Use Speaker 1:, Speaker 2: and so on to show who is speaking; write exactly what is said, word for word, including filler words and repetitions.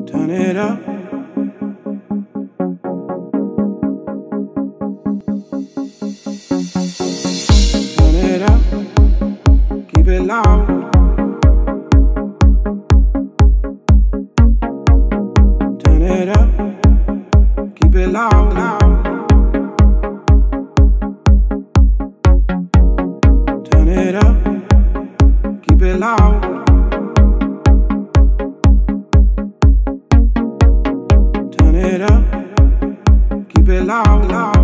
Speaker 1: Turn it up. Turn it up. Keep it loud. Turn it up. Keep it loud, loud. Turn it up. Keep it loud. Turn it up, keep it loud, loud.